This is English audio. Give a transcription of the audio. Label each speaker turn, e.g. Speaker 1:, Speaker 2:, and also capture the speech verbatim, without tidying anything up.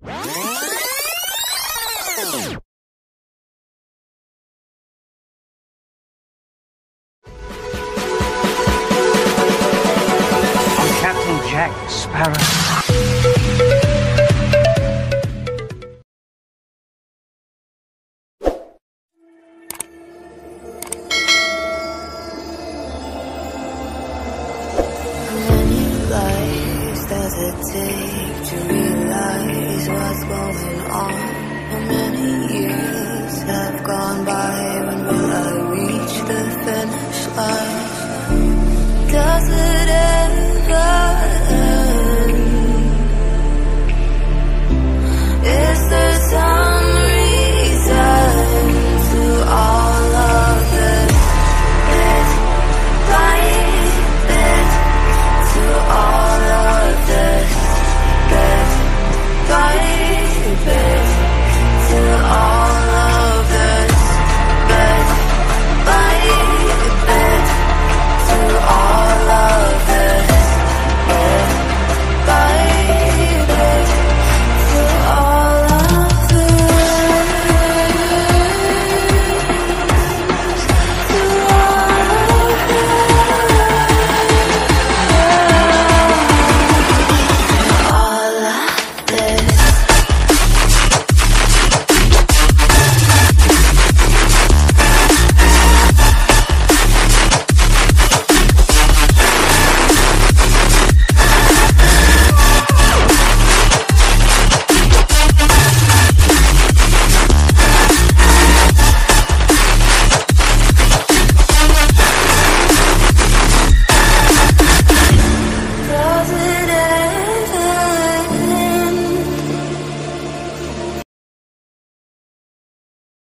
Speaker 1: Jack Sparrow.
Speaker 2: Many lives does it take to realize what's going on? How many years have gone by? When will I reach the finish line? Does it